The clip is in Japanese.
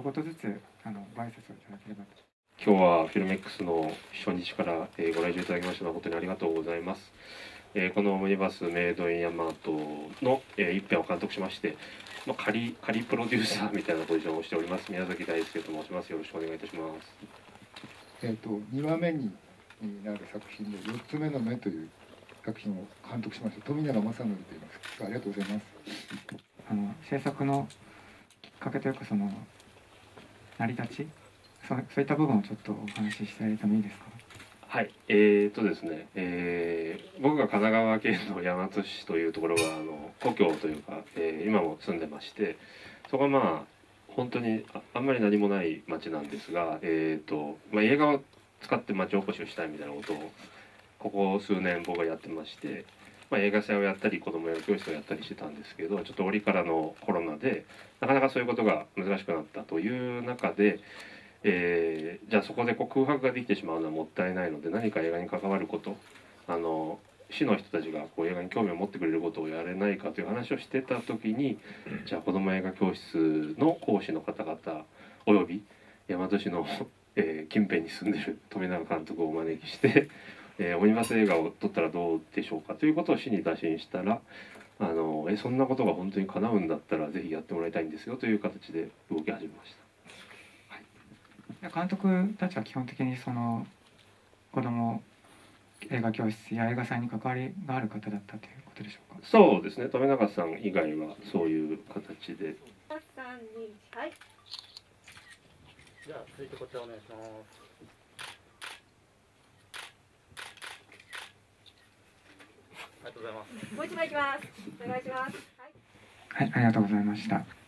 言ずつご挨拶をいただければと。 今日はフィルメックスの初日から、ご来場いただきまして誠にありがとうございます。このオムニバスメイドインヤマトの、一編を監督しまして、仮プロデューサーみたいなポジションをしております宮崎大輔と申します。よろしくお願いいたします。 2話目になる作品で4つ目の目という作品を監督しました富永正則と言います。ありがとうございます。 制作のきっかけというか成り立ち、そういった部分をちょっとお話ししていただいてもいいですか。 はい、ですね、僕が神奈川県の大和市というところが故郷というか、今も住んでまして、そこは本当にあんまり何もない町なんですが、映画を使って町おこしをしたいみたいなことをここ数年僕がやってまして、映画祭をやったり子ども映画教室をやったりしてたんですけど、ちょっと折からのコロナでなかなかそういうことが難しくなったという中で、じゃあそこで空白ができてしまうのはもったいないので、何か映画に関わること、市の人たちが映画に興味を持ってくれることをやれないかという話をしてた時に、じゃあ子ども映画教室の講師の方々および大和市の、近辺に住んでる富永監督をお招きして、オムニバス映画を撮ったらどうでしょうかということを市に打診したら、そんなことが本当に叶うんだったらぜひやってもらいたいんですよという形で動き始めました。 監督たちは基本的に子ども映画教室や映画祭に関わりがある方だったということでしょうか。 そうですね、富永さん以外はそういう形で。 3、2、はい。 じゃあ続いてこちらお願いします。ありがとうございます。 もう一枚いきます。お願いします。 はい、ありがとうございました。